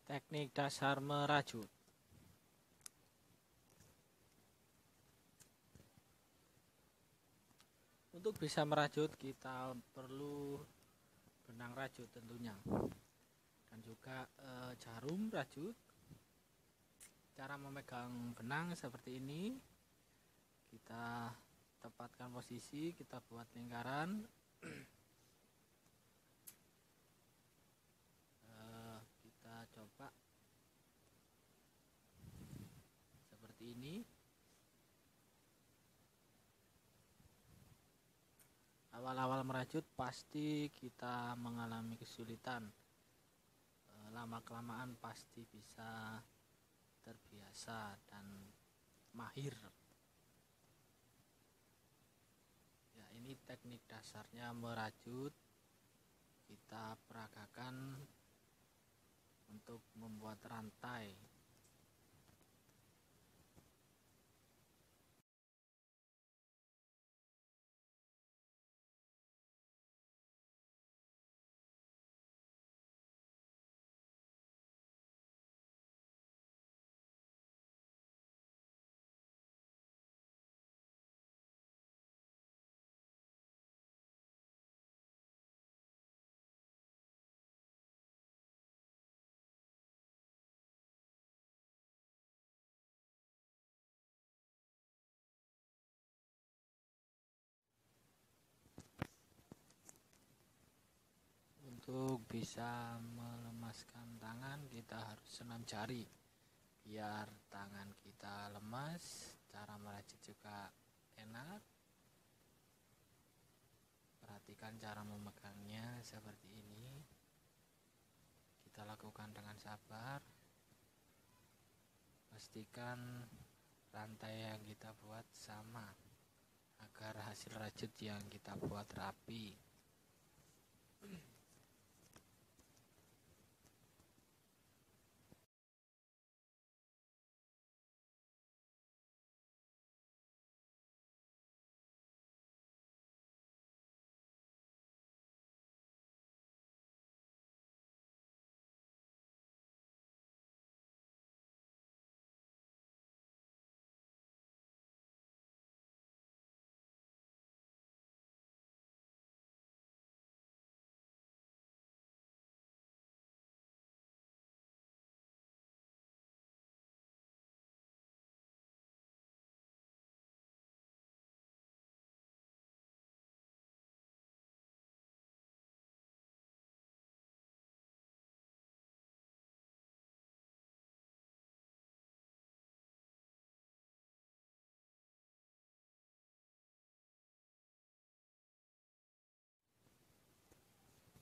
Teknik dasar merajut. Untuk bisa merajut kita perlu benang rajut tentunya, dan juga jarum rajut. Cara memegang benang seperti ini, kita tepatkan posisi, kita buat lingkaran. Kita coba seperti ini. Awal-awal merajut pasti kita mengalami kesulitan, lama-kelamaan pasti bisa terbiasa dan mahir. Ya, ini teknik dasarnya merajut. Kita peragakan untuk membuat rantai. Untuk bisa melemaskan tangan, kita harus senam jari biar tangan kita lemas. Cara merajut juga enak. Perhatikan cara memegangnya seperti ini. Kita lakukan dengan sabar. Pastikan rantai yang kita buat sama agar hasil rajut yang kita buat rapi.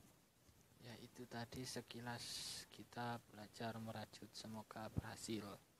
Ya, itu tadi sekilas kita belajar merajut, semoga berhasil.